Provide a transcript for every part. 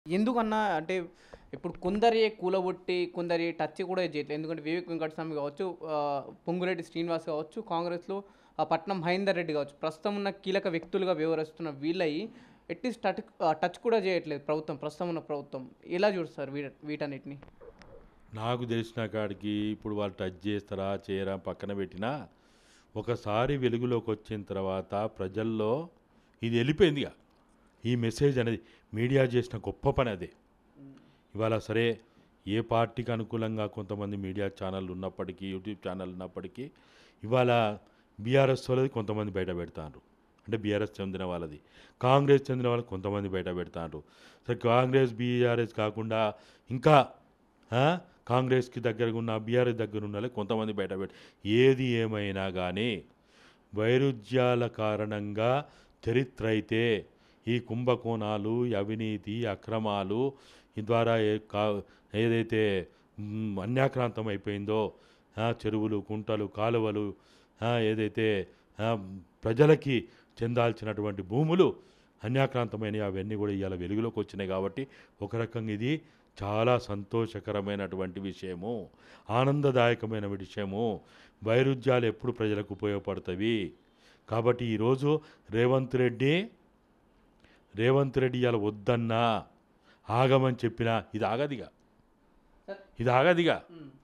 ఎందుకన్నా అంటే ఇప్పుడు కొందరి కూలగొట్టి, కొందరి టచ్ కూడా చేయట్లేదు. ఎందుకంటే వివేక్ వెంకటస్వామి కావచ్చు, పొంగులేటి శ్రీనివాస్ కావచ్చు, కాంగ్రెస్‌లో పట్నం మహేందర్ రెడ్డి కావచ్చు. ప్రస్తుతం ఉన్న కీలక వ్యక్తులుగా వ్యవహరిస్తున్న వీళ్ళయి అట్‌లీస్ట్ టచ్ కూడా చేయట్లేదు ప్రభుత్వం. ప్రస్తుతం ఉన్న ప్రభుత్వం. ఎలా చూస్తారు వీటన్నిటిని? నాకు తెలిసిన కాడికి ఇప్పుడు వాళ్ళు టచ్ చేస్తారా చేయరా పక్కన పెట్టినా ఒకసారి వెలుగులోకి వచ్చిన తర్వాత ప్రజల్లో ఇది వెళ్ళిపోయిందిగా. ఈ మెసేజ్ అనేది మీడియా చేసిన గొప్ప పని అదే. ఇవాళ సరే ఏ పార్టీకి అనుకూలంగా కొంతమంది మీడియా ఛానళ్ళు ఉన్నప్పటికీ, యూట్యూబ్ ఛానల్ ఉన్నప్పటికీ ఇవాళ బీఆర్ఎస్ వాళ్ళది కొంతమంది బయట పెడతారు. అంటే బీఆర్ఎస్ చెందిన వాళ్ళది, కాంగ్రెస్ చెందిన వాళ్ళకి కొంతమంది బయట పెడతారు. సరే కాంగ్రెస్ బీఆర్ఎస్ కాకుండా ఇంకా ఆ, కాంగ్రెస్కి దగ్గరగా ఉన్న బీఆర్ఎస్ దగ్గర ఉన్న వాళ్ళకి కొంతమంది బయట పెడతారు. ఏది ఏమైనా కానీ వైరుధ్యాల కారణంగా చరిత్ర అయితే ఈ కుంభకోణాలు, ఈ అవినీతి, అక్రమాలు ఈ ద్వారా ఏదైతే అన్యాక్రాంతం అయిపోయిందో, చెరువులు, కుంటలు, కాలువలు, ఏదైతే ఆ, ప్రజలకి చెందాల్సినటువంటి భూములు అన్యాక్రాంతమైనవి అవన్నీ కూడా ఇవాళ వెలుగులోకి వచ్చినాయి. కాబట్టి ఒక రకంగా ఇది చాలా సంతోషకరమైనటువంటి విషయము, ఆనందదాయకమైన విషయము. వైరుధ్యాలు ఎప్పుడు ప్రజలకు ఉపయోగపడతాయి. కాబట్టి ఈరోజు రేవంత్ రెడ్డి ఇలా వద్దన్నా ఆగమని చెప్పినా ఇది ఆగదిగా, ఇది ఆగదిగా,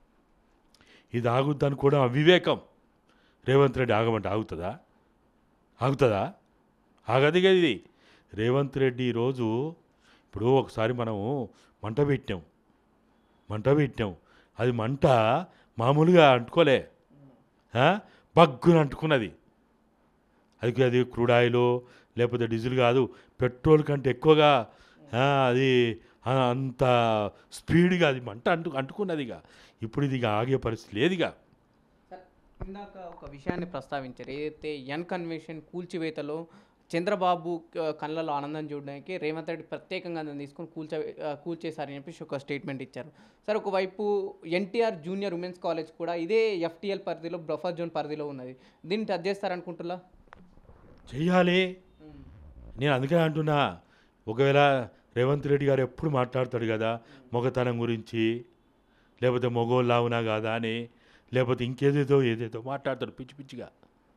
ఇది ఆగుద్దని కూడా అవివేకం. రేవంత్ రెడ్డి ఆగమంటే ఆగుతుందా? ఆగదిగా ఇది. రేవంత్ రెడ్డి ఈరోజు ఇప్పుడు ఒకసారి మనము మంట పెట్టాం. అది మంట మామూలుగా అంటుకోలే, బగ్గున అంటుకున్నది. అది క్రూడ్ ఆయిల్ లేకపోతే డీజిల్ కాదు, పెట్రోల్ కంటే ఎక్కువగా అది అంత స్పీడ్గా అది మంట అంటుకున్నదిగా. ఇప్పుడు ఇది ఆగే పరిస్థితి లేదుగా. ఇందాక ఒక విషయాన్ని ప్రస్తావించారు. ఏదైతే కన్వెన్షన్ కూల్చివేతలో చంద్రబాబు కళ్ళలో ఆనందం చూడడానికి రేవంత్ రెడ్డి ప్రత్యేకంగా దాన్ని తీసుకొని కూల్చేశారని చెప్పేసి ఒక స్టేట్మెంట్ ఇచ్చారు. సరే, ఒకవైపు ఎన్టీఆర్ జూనియర్ ఉమెన్స్ కాలేజ్ కూడా ఇదే ఎఫ్టీఎల్ పరిధిలో, బఫర్ జోన్ పరిధిలో ఉన్నది. దీన్ని టచ్ చేస్తారనుకుంటున్నా? చెయ్యాలి. నేను అందుకే అంటున్నా, ఒకవేళ రేవంత్ రెడ్డి గారు ఎప్పుడు మాట్లాడతాడు కదా మొగతనం గురించి, లేకపోతే మగోళ్ళు అవునా కాదా అని, లేకపోతే ఏదేదో మాట్లాడతాడు పిచ్చి పిచ్చిగా.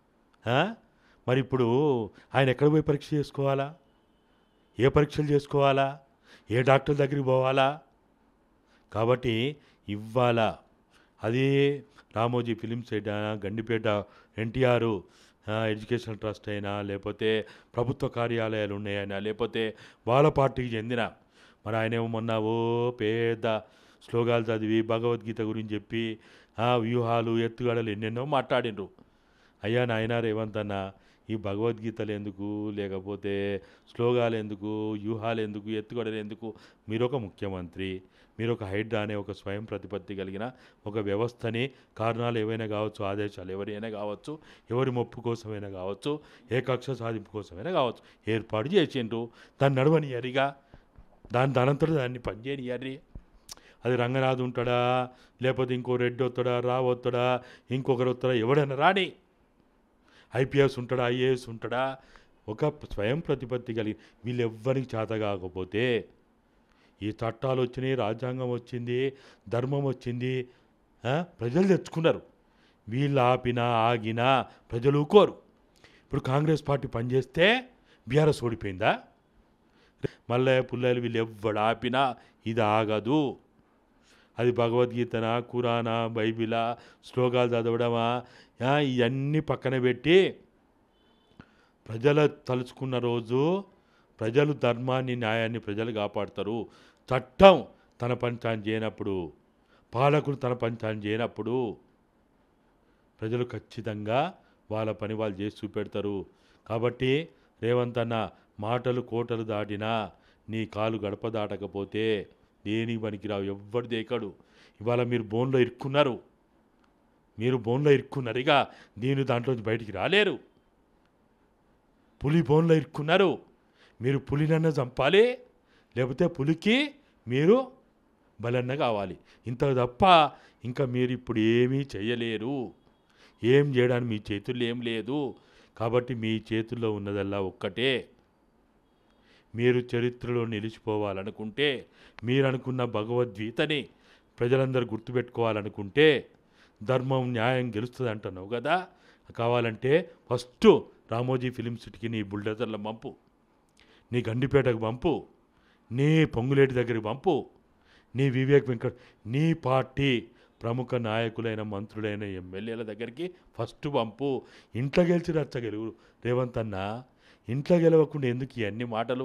మరి ఇప్పుడు ఆయన ఎక్కడ పోయి పరీక్ష చేసుకోవాలా? ఏ పరీక్షలు చేసుకోవాలా? ఏ డాక్టర్ దగ్గరికి పోవాలా? కాబట్టి ఇవాళ అది రామోజీ ఫిలిమ్స్ అయినా, గండిపేట ఎన్టీఆర్ ఎడ్యుకేషనల్ ట్రస్ట్ అయినా, లేకపోతే ప్రభుత్వ కార్యాలయాలు ఉన్నాయైనా, లేకపోతే వాళ్ళ పార్టీకి చెందిన మరి ఆయనేమో మొన్న పెద్ద శ్లోకాలు చదివి భగవద్గీత గురించి చెప్పి వ్యూహాలు, ఎత్తుగడలు ఎన్నెన్నో మాట్లాడినరు. అయ్యా నాయన రేవంత్ అన్న, ఈ భగవద్గీతలు ఎందుకు, లేకపోతే శ్లోకాలు ఎందుకు, వ్యూహాలు ఎందుకు, ఎత్తుగడలు ఎందుకు? మీరు ఒక ముఖ్యమంత్రి, మీరు ఒక హైడ్రా అనే ఒక స్వయం ప్రతిపత్తి కలిగిన ఒక వ్యవస్థని, కారణాలు ఏవైనా కావచ్చు, ఆదేశాలు ఎవరైనా కావచ్చు, ఎవరి మొప్పు కోసమైనా కావచ్చు, ఏ కక్ష సాధింపు కోసమైనా కావచ్చు, ఏర్పాటు చేసిండ్రు. దాన్ని నడవనియరిగా, దానంతటా దాన్ని పనిచేయనియర్రి. అది రంగనాథ్ ఉంటాడా, లేకపోతే ఇంకో రెడ్డి వస్తాడా, రావు వస్తాడా, ఇంకొకరు వస్తాడా, ఎవడైనా రాని, ఐపీఎస్ ఉంటాడా, ఐఏఎస్ ఉంటాడా, ఒక స్వయం ప్రతిపత్తి కలిగి వీళ్ళెవ్వరికి చేత కాకపోతే, ఈ చట్టాలు వచ్చినాయి, రాజ్యాంగం వచ్చింది, ధర్మం వచ్చింది, ప్రజలు తెచ్చుకున్నారు. వీళ్ళు ఆగినా ప్రజలు ఊకోరు. ఇప్పుడు కాంగ్రెస్ పార్టీ పనిచేస్తే బీఆర్ఎస్ ఓడిపోయిందా? మల్లయ్య పుల్లయ్యలు వీళ్ళు ఎవ్వడు ఆపినా ఇది ఆగదు. అది భగవద్గీతనా, ఖురానా, బైబిలా, శ్లోకాలు చదవడమా, ఇవన్నీ పక్కన పెట్టి ప్రజలు తలుచుకున్న రోజు ప్రజలు ధర్మాన్ని, న్యాయాన్ని ప్రజలు కాపాడతారు. చట్టం తన పని తాను చేయనప్పుడు, పాలకులు తన పని తాను చేయనప్పుడు ప్రజలు ఖచ్చితంగా వాళ్ళ పని వాళ్ళు చేసి చూపెడతారు. కాబట్టి రేవంత్ అన్న, మాటలు కోటలు దాటినా నీ కాలు గడప దాటకపోతే దేనికి పనికిరావు, ఎవ్వడు దేకడు. ఇవాళ మీరు బోన్లో ఇరుక్కున్నారు, ఇక దీని దాంట్లోంచి బయటికి రాలేరు. పులి బోన్లో ఇరుక్కున్నారు, మీరు పులినన్నా చంపాలి, లేకపోతే పులికి మీరు బలన్న కావాలి. ఇంత తప్ప ఇంకా మీరు ఇప్పుడు ఏమీ చేయలేరు. ఏం చేయడానికి మీ చేతుల్లో ఏం లేదు. కాబట్టి మీ చేతుల్లో ఉన్నదల్లా ఒక్కటే, మీరు చరిత్రలో నిలిచిపోవాలనుకుంటే, మీరు అనుకున్న భగవద్గీతని ప్రజలందరూ గుర్తుపెట్టుకోవాలనుకుంటే, ధర్మం న్యాయం గెలుస్తుంది అంటున్నావు కదా, కావాలంటే ఫస్ట్ రామోజీ ఫిలిం సిటీకి నీ బుల్డోజర్ల పంపు, నీ గండిపేటకు పంపు, నీ పొంగులేటి దగ్గరికి పంపు, నీ వివేక్ వెంకట్, నీ పార్టీ ప్రముఖ నాయకులైన మంత్రులైన ఎమ్మెల్యేల దగ్గరికి ఫస్ట్ పంపు. ఇంట్లో గెలిచి రచ్చగెలుగు రేవంత్ అన్న, ఇంట్లో గెలవకుండా ఎందుకు ఇవన్నీ మాటలు,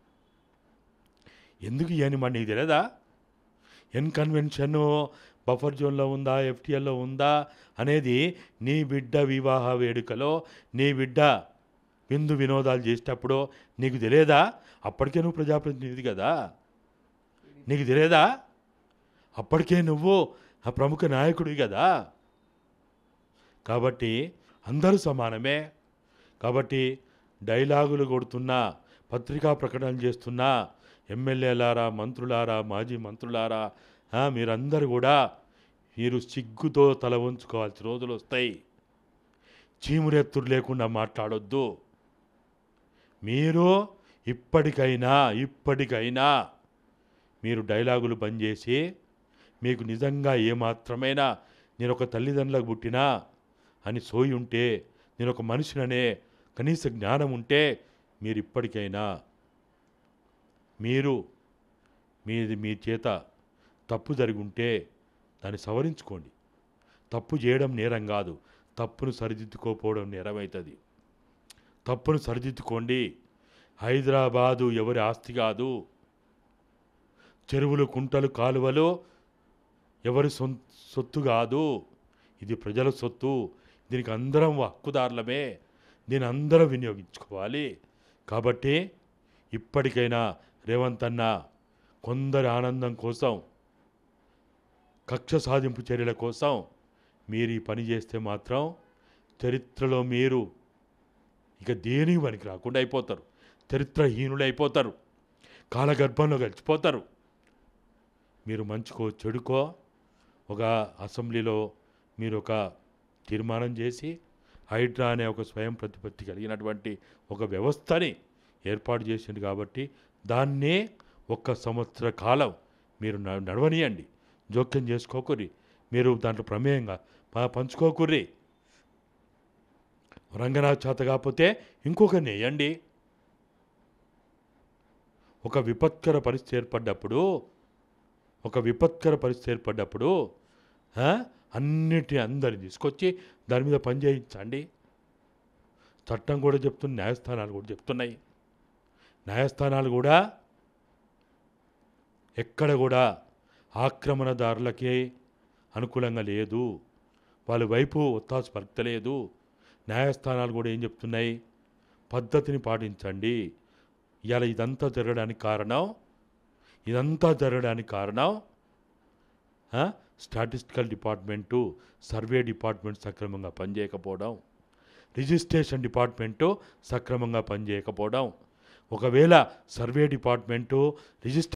ఎందుకు ఇవన్నీ మరి నీకు తెలియదా? ఎన్ కన్వెన్షన్ బఫర్ జోన్లో ఉందా, ఎఫ్టీఎల్లో ఉందా అనేది నీ బిడ్డ వివాహ వేడుకలో నీ బిడ్డ విందు వినోదాలు చేసేటప్పుడు నీకు తెలియదా? అప్పటికే నువ్వు ప్రజాప్రతినిధి కదా, నీకు తెలియదా? అప్పటికే నువ్వు ఆ ప్రముఖ నాయకుడివి కదా. కాబట్టి అందరూ సమానమే. కాబట్టి డైలాగులు కొడుతున్నా, పత్రికా ప్రకటనలు చేస్తున్నా ఎమ్మెల్యేలారా, మంత్రులారా, మాజీ మంత్రులారా, మీరందరూ కూడా మీరు సిగ్గుతో తల వంచుకోవాల్సిన రోజులు వస్తాయి. చీమురెత్తురు లేకుండా మాట్లాడొద్దు. మీరు ఇప్పటికైనా మీరు డైలాగులు బంద్ చేసి, మీకు నిజంగా ఏమాత్రమైనా నేను ఒక తల్లిదండ్రులకు పుట్టినా అని సోయి ఉంటే, నేను ఒక మనిషిననే కనీస జ్ఞానం ఉంటే, మీరు ఇప్పటికైనా మీ చేత తప్పు జరిగి ఉంటే దాన్ని సవరించుకోండి. తప్పు చేయడం నేరం కాదు, తప్పును సరిదిద్దుకోకపోవడం నేరమవుతుంది. తప్పును సరిదిద్దుకోండి. హైదరాబాదు ఎవరి ఆస్తి కాదు. చెరువులు, కుంటలు, కాలువలు ఎవరి సొత్తు కాదు. ఇది ప్రజల సొత్తు. దీనికి అందరం హక్కుదారులమే. దీన్ని అందరం వినియోగించుకోవాలి. కాబట్టి ఇప్పటికైనా రేవంత్ అన్న, కొందరి ఆనందం కోసం, కక్ష సాధింపు చర్యల కోసం మీరు ఈ పని చేస్తే మాత్రం చరిత్రలో మీరు ఇక దేనికి పనికి రాకుండా అయిపోతారు. చరిత్రహీనులు అయిపోతారు. కాలగర్భంలో గడిచిపోతారు. మీరు మంచుకో చెడుకో ఒక అసెంబ్లీలో మీరు ఒక తీర్మానం చేసి హైడ్రా అనే ఒక స్వయం ప్రతిపత్తి కలిగినటువంటి ఒక వ్యవస్థని ఏర్పాటు చేసింది. కాబట్టి దాన్నే 1 సంవత్సర కాలం మీరు నడవనియండి. జోక్యం చేసుకోకుర్రి. మీరు దాంట్లో ప్రమేయంగా పంచుకోకుర్రి. రంగనాథ్ చేత కాకపోతే ఇంకొకరిని వేయండి. ఒక విపత్కర పరిస్థితి ఏర్పడ్డప్పుడు అందరిని తీసుకొచ్చి దాని మీద పని చేయించండి. చట్టం కూడా చెప్తుంది, న్యాయస్థానాలు కూడా చెప్తున్నాయి. న్యాయస్థానాలు కూడా ఎక్కడ కూడా ఆక్రమణదారులకే అనుకూలంగా లేదు, వాళ్ళ వైపు ఒత్తాసు పలుకుతలేదు. న్యాయస్థానాలు కూడా ఏం చెప్తున్నాయి? పద్ధతిని పాటించండి. ఇవాళ ఇదంతా జరగడానికి కారణం స్టాటిస్టికల్ డిపార్ట్మెంటు, సర్వే డిపార్ట్మెంట్ సక్రమంగా పనిచేయకపోవడం, రిజిస్ట్రేషన్ డిపార్ట్మెంటు సక్రమంగా పనిచేయకపోవడం. ఒకవేళ సర్వే డిపార్ట్మెంటు, రిజిస్ట్రేషన్